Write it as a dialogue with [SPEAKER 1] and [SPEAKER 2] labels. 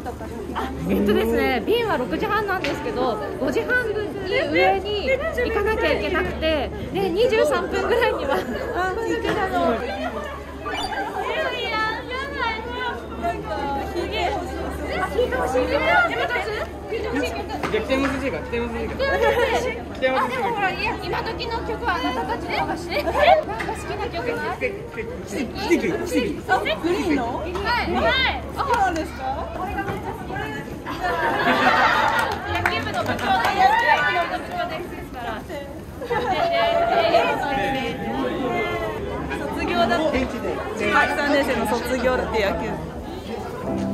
[SPEAKER 1] ですね、便は6時半なんですけど、5時半に上に行かなきゃいけなくて、で23分ぐらいには。
[SPEAKER 2] 北山先生が。でもほら、今時の曲はあなたたちの方が知ってる。なんか好きな曲は？奇跡。グリーンの？はい。そうなんですか？これがめっちゃ好きなんです。野球部の部長ですから。卒業だって。3年生の卒業だって野球。